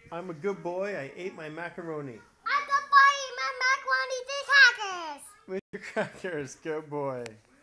I'm a good boy. I ate my macaroni. I'm the boy, my macaroni, the crackers. With your crackers, good boy.